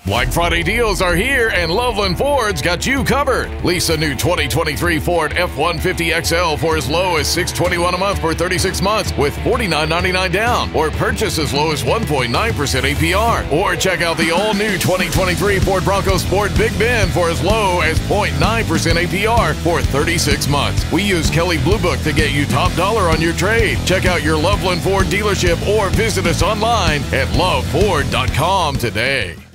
Black Friday deals are here, and Loveland Ford's got you covered. Lease a new 2023 Ford F-150 XL for as low as $621 a month for 36 months with $49.99 down, or purchase as low as 1.9% APR. Or check out the all-new 2023 Ford Bronco Sport Big Ben for as low as 0.9% APR for 36 months. We use Kelley Blue Book to get you top dollar on your trade. Check out your Loveland Ford dealership or visit us online at loveford.com today.